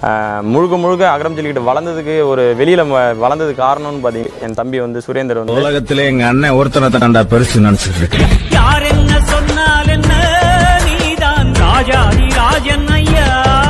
முழுக்க முழுக்க அகரம் சொல்லிக்கிட்டு வளர்ந்ததுக்கு ஒரு வெளியில் வளர்ந்ததுக்கு காரணம்னு பார்த்தீங்கன்னா என் தம்பி வந்து சுரேந்தர் வந்து உலகத்திலே எங்கள் அண்ணன் ஒருத்தனை தாண்டா பெருசு நினச்சிட்டு இருக்கேன். யார் என்ன சொன்னால் என்ன, நீதான் ராஜாதி ராஜன் ஐயா.